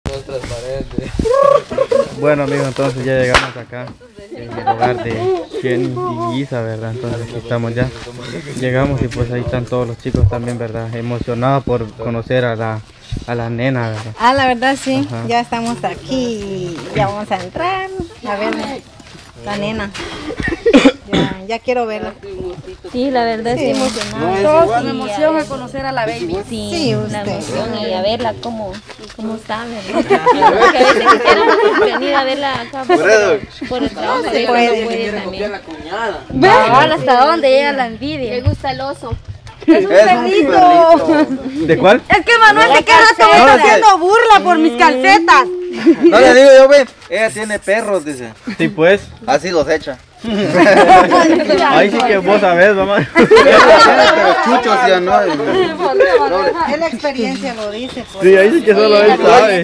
Bueno amigos, entonces ya llegamos acá en el hogar de Jenny y Isa, ¿verdad? Entonces aquí estamos ya. Llegamos y pues ahí están todos los chicos también, ¿verdad? Emocionados por conocer a la nena, ¿verdad? Ah, la verdad sí, Ajá. ya estamos aquí, ya vamos a entrar a ver la nena. Ya quiero verla. Sí, la verdad Sí. estoy emocionada. Todos con emoción a conocer a la baby. Sí, Sí, una usted. emoción y a verla cómo está, ¿verdad? Porque a veces quisiéramos venir a verla acá por el trabajo, se pero puede. no puede también. Ahora hasta dónde llega la envidia. Le gusta el oso. Es un perrito. ¿De cuál? Es que Manuel de cada rato me está haciendo burla por mis calcetas. No le digo yo, ven, ella tiene perros, dice. Sí, pues. Así los echa. Ahí sí que vos sabés, mamá. Pero chuchos ya no. Es la experiencia lo dice. Pues. Sí, ahí sí que solo él sabe.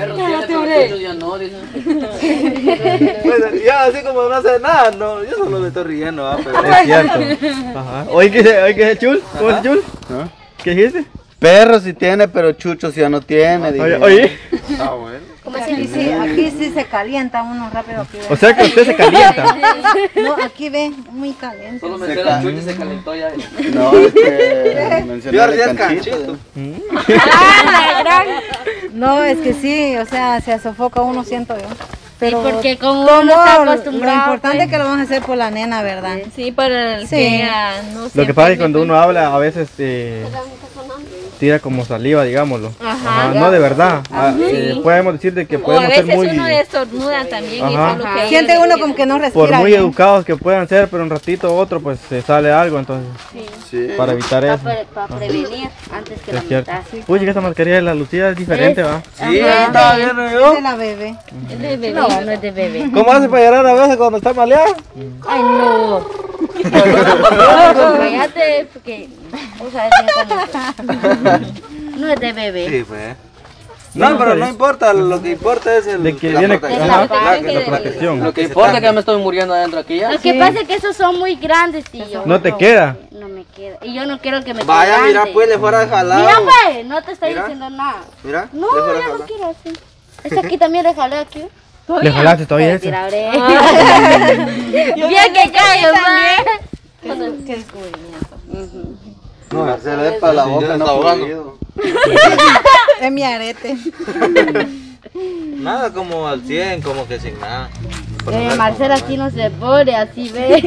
Pues, ya así como no hace nada, no, yo solo me estoy riendo, pero... Es cierto. Ajá. Oye, ¿qué es Chul? ¿Cómo es Chul? ¿Ah? ¿Qué dijiste? Perros sí tiene, pero chuchos ya no tiene. dije. Oye. Ah, bueno. Aquí sí se calienta uno rápido. Aquí ve. O sea que usted se calienta. No, aquí ve, muy caliente. Solo me la chucha y se calentó ya. No, es que mencioné el canchito. No, es que sí, o sea, se sofoca uno, siento yo. Pero porque como todo uno está lo acostumbrado, importante pues. es que lo vamos a hacer por la nena, ¿verdad? Sí, para el Sí. que no sé. Lo que pasa es que cuando uno habla a veces tira como saliva, digámoslo. Ajá. No de verdad. Podemos decir de que O a podemos ser veces muy... uno estornuda también. Ajá. Eso es lo que Siente uno como que no respira Por muy bien. educados que puedan ser, pero un ratito otro pues se sale algo, entonces Sí. para evitar eso. Para prevenir antes que Es cierto. Uy, que esta mascarilla de la Lucía es diferente, ¿va? Sí, estaba viendo Es yo. de la bebé. Es de bebé, no es de bebé. ¿Cómo hace para llorar a veces cuando está maleado? Ay, no. Cállate, porque vos sabés bien cómo es. No es de bebé. Sí, pues. No, pero no importa, lo que importa es el, De que la viene protección. ajá, placa, la protección. Lo que importa es que ya me estoy muriendo adentro aquí ya. Lo que pasa es que esos son muy grandes, tío. No te queda. No me queda. Y yo no quiero que me Vaya, quede mira, grande. pues le fuera jalado. Mira, pues, no te estoy Mira. diciendo nada. Mira, No, le fuera yo no jalado. quiero así. Esta aquí también le jalé aquí. ¿Le jalaste todavía ese? Mentira, bien que cae, man. Qué descubrimiento. No, se le dé para la boca, no fluido. Es mi arete. Nada como al 100, como que sin nada. Marcela aquí no se pone, así ve.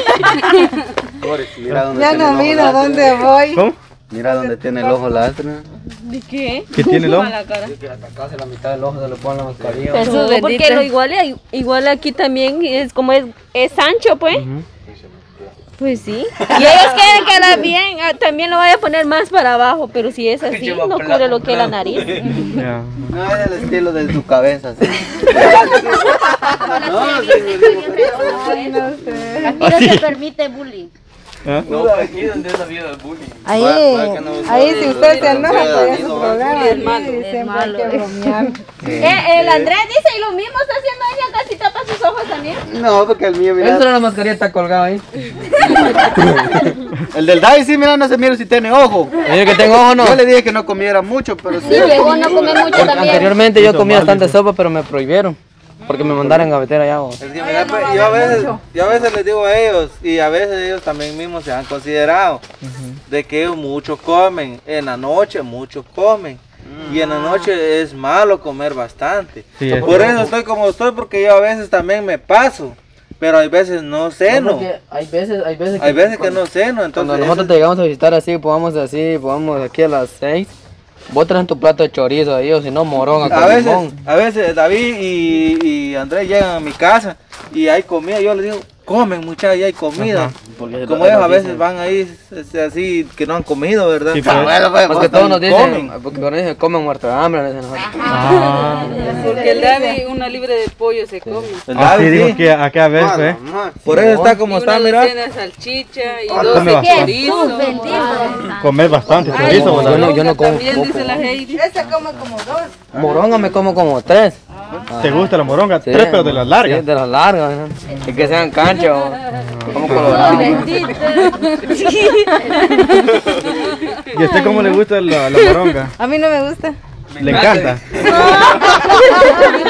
Mira dónde Ya tiene no el ojo miro lastre. dónde voy. ¿Cómo? Mira dónde tiene el ojo lastre. ¿De qué? ¿Qué tiene el ojo? Casi la mitad del ojo se le pone la mascarilla. Jesús No, porque lo igual aquí también es como es ancho, pues. Pues sí. Y ellos quieren quedar bien, también lo voy a poner más para abajo, pero si es así, no cubre lo que es la nariz. Ya. No es el estilo de tu cabeza, sí. Aquí no se permite bullying. ¿Ah? No, aquí donde es la vida del bullying. Ahí si usted se enoja, pues es su problema. Es malo, Sí, es siempre malo. hay que bromear. El Andrés dice, y lo mismo está haciendo ella, casi tapa sus ojos también. No, porque el mío, Esa mira. era la mascarilla, está colgada ahí. El del David sí, mira, no se mira si tiene ojo. Oye, que tengo ojo, no. Yo le dije que no comiera mucho, pero sí. Sí, llegó no come mucho Porque también. anteriormente yo comía bastante sopa, pero me prohibieron. Porque me mandaron en gavetera allá. vos. Es que mira, pues, yo a veces les digo a ellos, y a veces ellos también mismos se han considerado, de que ellos mucho comen, en la noche mucho comen, y en la noche es malo comer bastante. Sí, es Por eso estoy como estoy, porque yo a veces también me paso, pero hay veces no ceno, Porque hay veces que no ceno, Cuando entonces nosotros te llegamos a visitar así, podamos aquí a las 6, vos traes tu plato de chorizo ahí, o si no, moronga con limón. a veces David y Andrés llegan a mi casa y hay comida, yo les digo, comen muchachos, y hay comida. Ajá. Como ellos a veces van ahí así que no han comido, ¿verdad? Sí, pues. Porque todos nos dicen, comen. porque cuando dicen comen muerto de hambre, dicen nosotros. Ah. Porque el David, una libre de pollo se come. El Ah, sí, David, dijo sí. que acá ves, ¿eh? Por eso está como Y está, una mira. docena de salchicha y Ah, 12 come bastante. chorizo. Comer bastante chorizo, Ay, ¿verdad? yo no como También poco. dice la Heidi. Ese come como dos. Moronga me como como 3. ¿Te gusta la moronga? Sí, 3 pero de las largas. Sí, de las largas. ¿no? Y que sean canchas o como coloradas. ¿Y a usted cómo le gusta la moronga? A mí no me gusta. ¿Le encanta?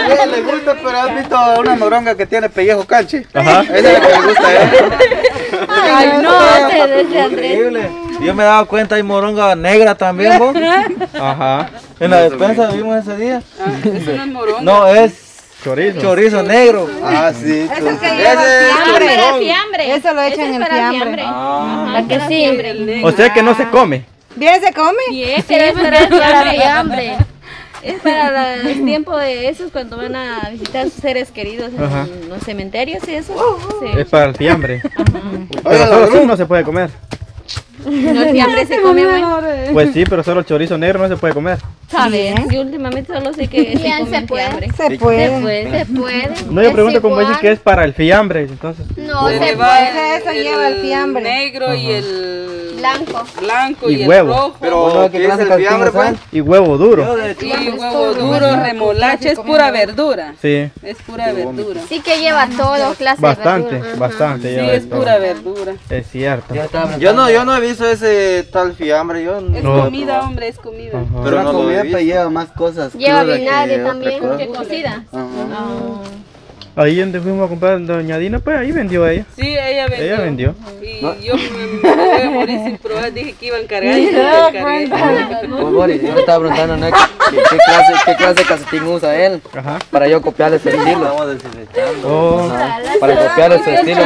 que le gusta, pero has visto una moronga que tiene pellejo canche. Ajá. Esa es la que le gusta a él. Ay, no, desde Andrés. Increíble. Yo me he dado cuenta, hay moronga negra también, vos. Ajá. En la despensa vimos ese día. Eso no es morón. No, es Chorizo. chorizo negro. Ah, sí. Es el que Ese lleva es fiambre. Para fiambre. Eso lo echan Ese es en el para fiambre. Ah. Ajá, que sí. O sea que no se come. ¿Bien se come? Sí, pero es para fiambre. Es para el tiempo de esos cuando van a visitar a sus seres queridos Ajá. en los cementerios y eso. Sí. Es para el fiambre. Oiga, Pero solo Lorú. sí no se puede comer. No, el fiambre se come, güey. Pues sí, pero solo el chorizo negro no se puede comer. ¿Sabes? Yo últimamente solo sé que se come el fiambre. Se puede. Se puede. No, yo pregunto cómo dicen que es para el fiambre, entonces. No, se Eso lleva el fiambre. negro y el Blanco. blanco Y y, el huevo. rojo. Pero, ¿qué es el fiambre, pues? Y huevo duro. Y huevo duro, remolacha, es pura verdura. Sí, Es pura verdura. Sí que lleva todo, clase bastante, de verdura. bastante. Sí, lleva es esto. pura verdura. Es cierto. Yo no he visto ese tal fiambre. Yo Es No. comida, hombre, es comida. Ajá. Pero no lo he visto. lleva más cosas. Lleva crudas vinagre que otra también. cosa. Que cocida. Ahí donde fuimos a comprar doña Dina, pues ahí vendió ella. Sí, ella vendió. Ella vendió. Y yo me voy a morir sin probar. Dije que iban cargados y no encargué. Pues, Boris, yo le estaba preguntando, ¿no? ¿Qué clase de calcetín usa él? Ajá. Para yo copiarle su estilo. Estamos desinfectando. Oh, Para copiarle su estilo.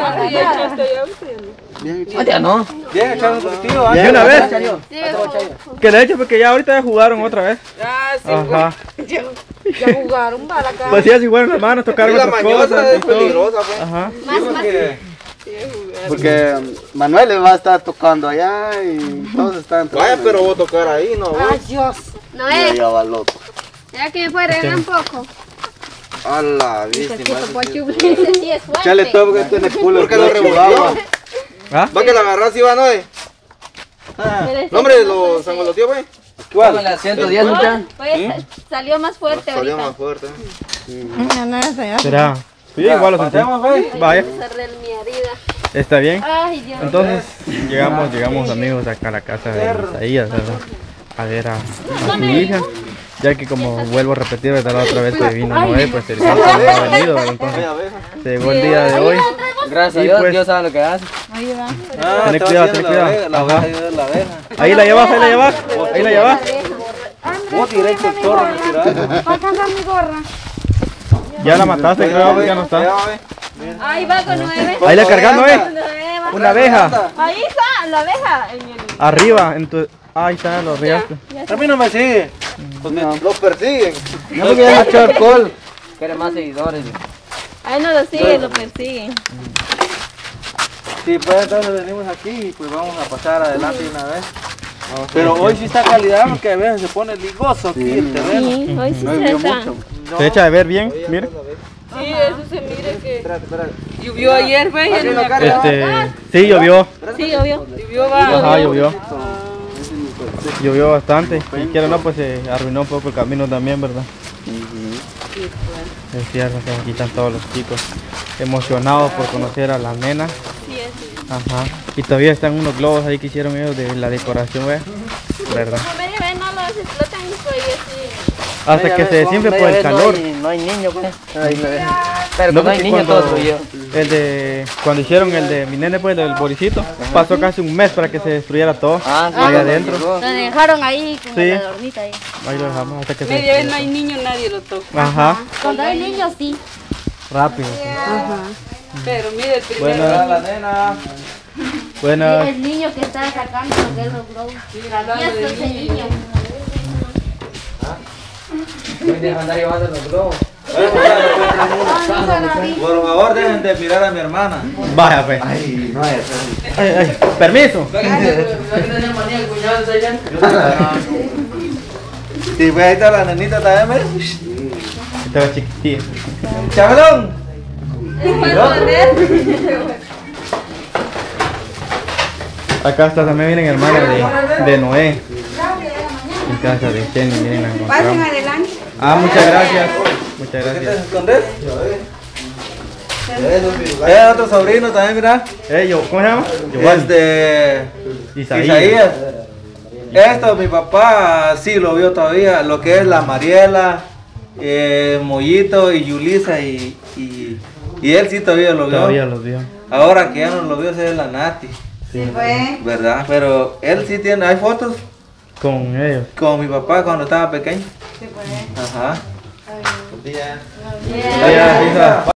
Ya no. Bien, echar un poquitito. de una vez. Sí, Que le eche porque ya ahorita ya jugaron otra vez. Ah, sí. Ajá. Ya jugaron para acá. Pues sí, así fueron las manos, tocaron La otras mañosa cosas. es y todo. peligrosa, pues. Ajá. Porque Manuel le va a estar tocando allá y todos están Vaya, pero voy a tocar ahí, ¿no? Ay, Dios. No Y es. allá va el otro. ¿Será que me puede regalar un poco? A la víctima. Ese sí es fuerte. Chale todo porque tiene culo. ¿Por qué lo revolvió? ¿Ah? ¿Va que la agarras y va, no? No, hombre, lo sangoloteó, güey. Póngale a 110, muchachos. Pues salió más fuerte Salió ahorita. más fuerte. No, no, eso ya. ¿Será? Sí, igual lo sentí. Pasemos, güey. Vaya, Cerré mi herida. está bien. Ay, Dios. Entonces llegamos amigos acá a la casa de Isaías, ¿verdad? A ver a su hija. Ya que como vuelvo a repetir, ¿verdad? La otra vez que vino Noé, pues el santo no ha venido, ¿verdad? Entonces se llegó el día de hoy. Gracias a Y Dios, pues- Dios sabe lo que hace. Ah, Ten te va cuidado, haciendo ten la cuidado. abeja, la Ajá. vas a ayudar a la abeja. Ahí la llevas, ahí la llevas. Ahí la llevas. Vos directo el chorro, me tirás. Alcanza mi gorra. Ya la mataste, creo, ya no está. Ahí va con 9. Ahí la cargando, Una abeja. Ahí está, la abeja. Arriba, en tu... Ahí está, lo riaste. A mí no me sigue. Pues los persiguen. No porque ya echó alcohol. Quiere más seguidores. Ahí no lo siguen, lo persiguen. Sí, pues entonces venimos aquí y pues vamos a pasar adelante una vez. Pero hoy sí está calidad porque a veces se pone ligoso aquí el terreno. Sí, hoy sí se está. Se echa de ver bien, mire. Sí, eso se mire que llovió ayer, güey. en la- Sí, llovió. Sí, obvio. Llovió, va. Ajá, llovió. Llovió bastante. Y quiero no, pues se arruinó un poco el camino también, ¿verdad? Es cierto, que aquí están todos los chicos emocionados por conocer a la nena. Sí, así. Ajá. Y todavía están unos globos ahí que hicieron ellos de la decoración, ¿verdad? ¿Verdad? Como media vez no los explotan, pues así. Hasta que se desinfle por el calor. No hay niño, pues. Pero No, no hay porque niño, cuando- todo suyo. Cuando hicieron el de mi nene, pues, del Boricito, pasó casi un mes para que se destruyera todo. Ah, sí, ahí cuando adentro. llegó. Lo dejaron ahí con Sí. la adornita ahí. Ahí lo dejamos hasta que se Media vez no hay niño, nadie lo toca. Ajá, Cuando hay niños, sí. rápido. Pero mire, el primero. Buenas, La nena. buenas. El niño que está sacando los de los globos. Y eso es el niño. Deja andar llevando los globos. Por favor, dejen de mirar a mi hermana. Vaya, pues. Ay, no es. Ay, permiso. Sí, pues ahí está la nenita también, ¿ves? Estaba chiquitilla. ¡Chabelón! Acá está también, miren, hermana de Noé. En casa de Jenny, miren, la Pasen encontramos. adelante. Ah, muchas gracias. Muchas ¿Qué te gracias. escondes? Otro sobrino también, mira. ¿Cómo se llama? Giovanni. Isaías. Esto mi papá sí lo vio todavía, lo que es la Mariela, Mollito y Yulisa y él sí todavía lo vio. Todavía los vio. Ahora que ya no lo vio, ese es la Nati. Sí, pues. ¿Verdad? Pero él sí tiene, hay fotos Con ellos. con mi papá cuando estaba pequeño. Sí, pues. Ajá. Está bien. Ya, hija.